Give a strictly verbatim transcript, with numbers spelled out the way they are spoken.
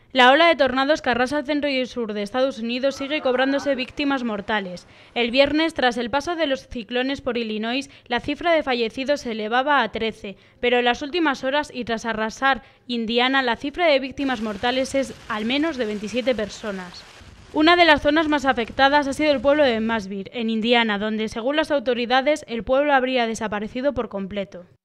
La ola de tornados que arrasa el centro y el sur de Estados Unidos sigue cobrándose víctimas mortales. El viernes, tras el paso de los ciclones por Illinois, la cifra de fallecidos se elevaba a trece, pero en las últimas horas y tras arrasar Indiana, la cifra de víctimas mortales es al menos de veintisiete personas. Una de las zonas más afectadas ha sido el pueblo de Mashville, en Indiana, donde, según las autoridades, el pueblo habría desaparecido por completo.